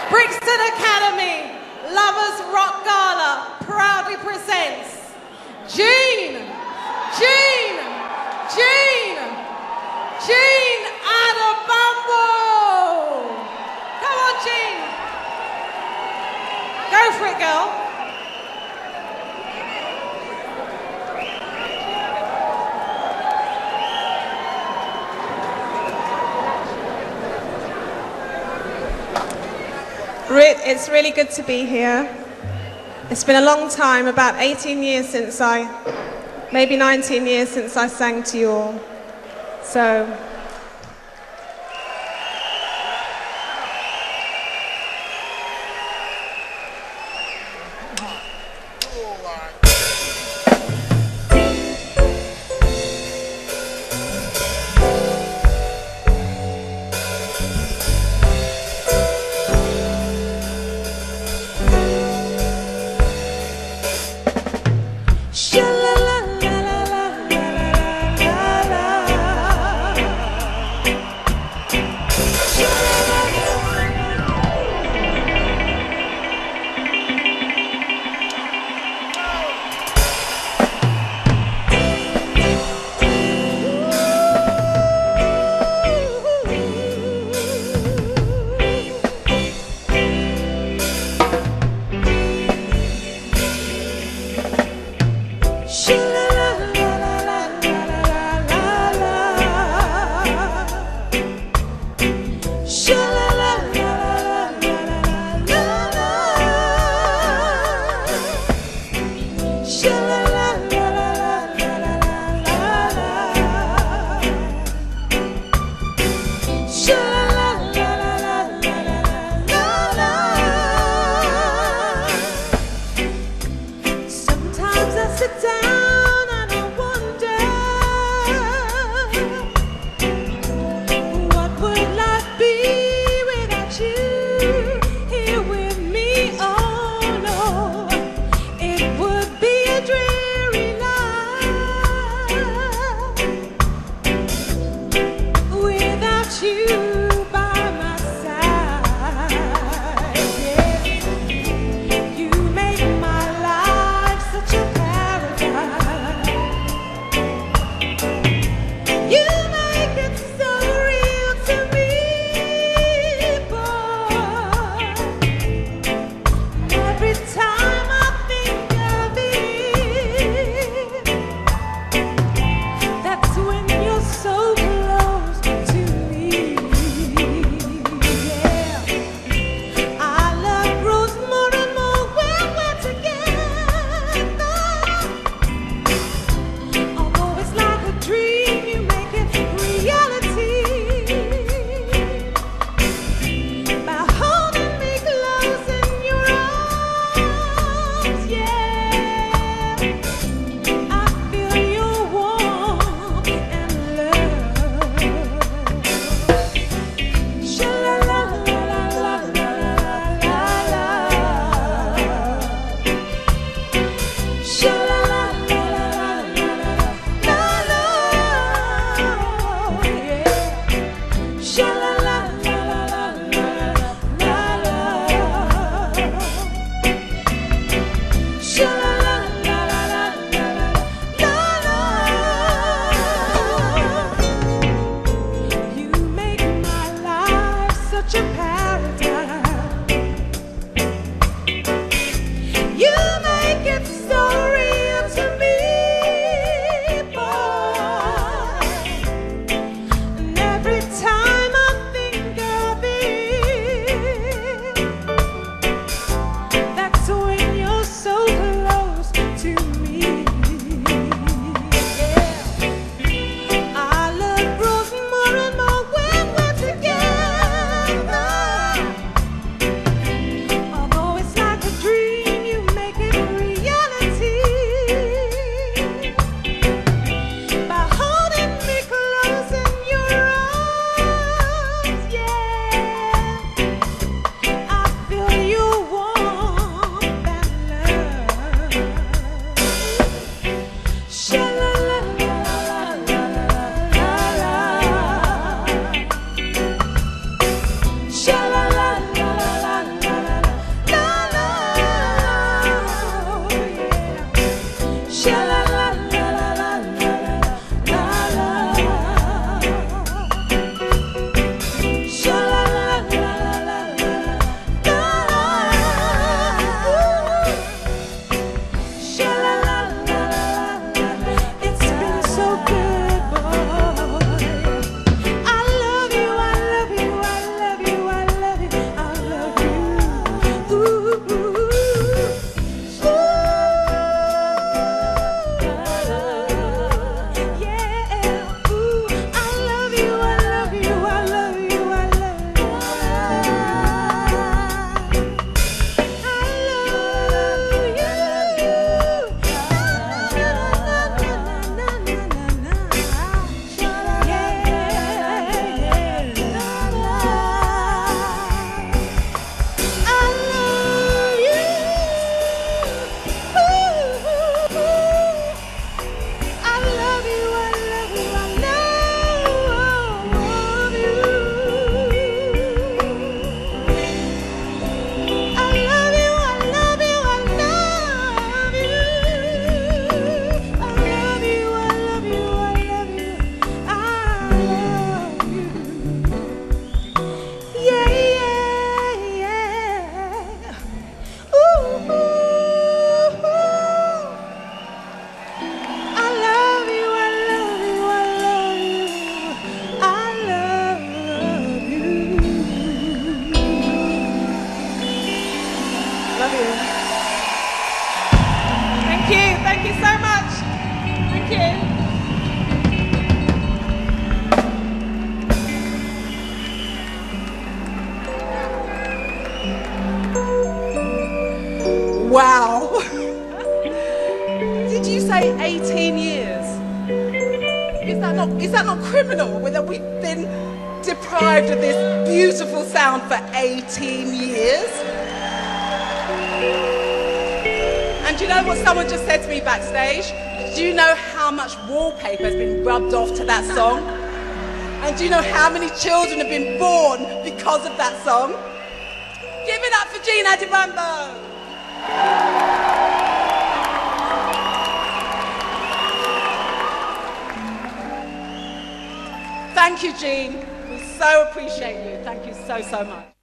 Brixton Academy Lovers Rock Gala proudly presents Jean Adebambo. Come on, Jean. Go for it, girl. It's really good to be here. It's been a long time, about 18 years since maybe 19 years since I sang to you all. So, Sha la la. you. Thank you so much. Thank you. Wow. Did you say 18 years? Is that not criminal that we've been deprived of this beautiful sound for 18 years? And do you know what someone just said to me backstage? Do you know how much wallpaper has been rubbed off to that song? And do you know how many children have been born because of that song? Give it up for Jean Adibambo! Thank you, Jean. We so appreciate you. Thank you so, so much.